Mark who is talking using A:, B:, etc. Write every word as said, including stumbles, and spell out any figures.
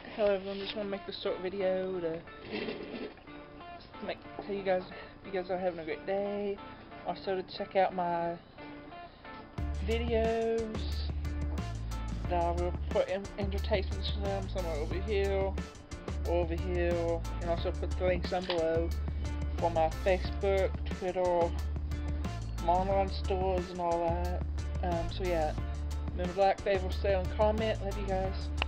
A: Hello everyone, just want to make this short video to make tell you guys you guys are having a great day. Also to check out my videos that I will put in entertainments for them, somewhere over here, over here, and also put the links down below for my Facebook, Twitter, my online stores and all that. Um, so yeah, remember to like, favorite, share, and comment. Love you guys.